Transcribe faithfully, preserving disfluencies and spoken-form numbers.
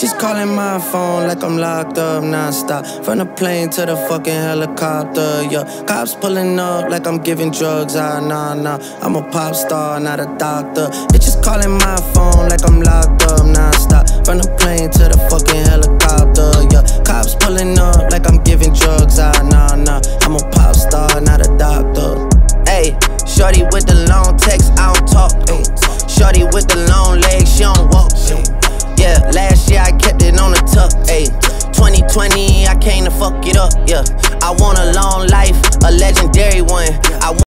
Bitches calling my phone like I'm locked up non-stop. From the plane to the fucking helicopter, yeah. Cops pulling up like I'm giving drugs, ah, nah, nah. I'm a pop star, not a doctor. Bitches calling my phone like I'm locked up non-stop. From the plane to the fucking helicopter, yeah. Cops pulling up like I'm giving drugs, ah, nah, nah. I'm a pop star, not a doctor. Ayy, shorty with the long text, I don't talk. Ayy, shorty with the long legs, she don't walk. Yeah, last year I kept it on the tuck. Ayy, twenty twenty I came to fuck it up. Yeah, I want a long life, a legendary one. I want